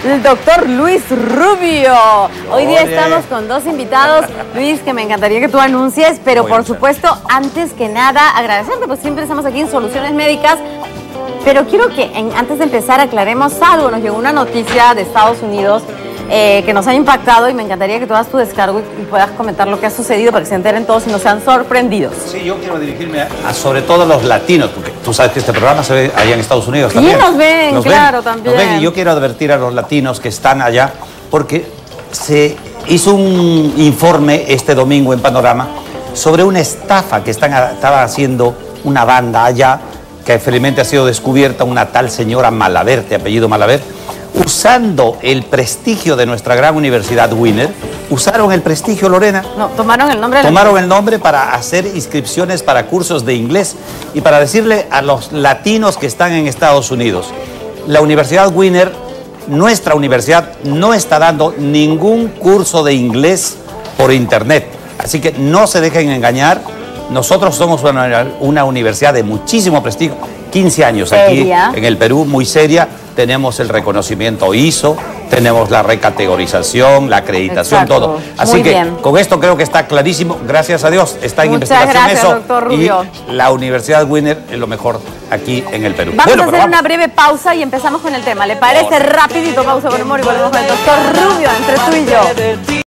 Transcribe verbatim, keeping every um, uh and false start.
el doctor Luis Rubio. Hoy día Oye. estamos con dos invitados. Luis, que me encantaría que tú anuncies, pero Muy por bien. supuesto, antes que nada, agradecerte, pues siempre estamos aquí en Soluciones Médicas. Pero quiero que en- antes de empezar aclaremos algo. Nos llegó una noticia de Estados Unidos eh, que nos ha impactado y me encantaría que tú hagas tu descargo y, y puedas comentar lo que ha sucedido para que se enteren todos y no sean sorprendidos. Sí, yo quiero dirigirme a, a sobre todo a los latinos, porque tú sabes que este programa se ve allá en Estados Unidos Sí, también. nos ven, claro, también. Nos ven, y yo quiero advertir a los latinos que están allá, porque se hizo un informe este domingo en Panorama sobre una estafa que están, estaba haciendo una banda allá, que felizmente ha sido descubierta, una tal señora Malaver, de apellido Malaver, usando el prestigio de nuestra gran universidad Winner. Usaron el prestigio, Lorena. No, tomaron el nombre de la- Tomaron el nombre para hacer inscripciones para cursos de inglés y para decirle a los latinos que están en Estados Unidos, la Universidad Winner, nuestra universidad, no está dando ningún curso de inglés por internet. Así que no se dejen engañar. Nosotros somos una, una universidad de muchísimo prestigio, quince años aquí ¿Seria? en el Perú, muy seria. Tenemos el reconocimiento I S O, tenemos la recategorización, la acreditación, Exacto. todo. Así Muy que bien. con esto creo que está clarísimo. Gracias a Dios, está en Muchas investigación gracias, eso. doctor Rubio. Y la Universidad Winner es lo mejor aquí en el Perú. Vamos Bueno, a pero hacer una vamos. breve pausa y empezamos con el tema. ¿Le parece? Rapidito pausa por amor y volvemos con el doctor Rubio entre tú y yo.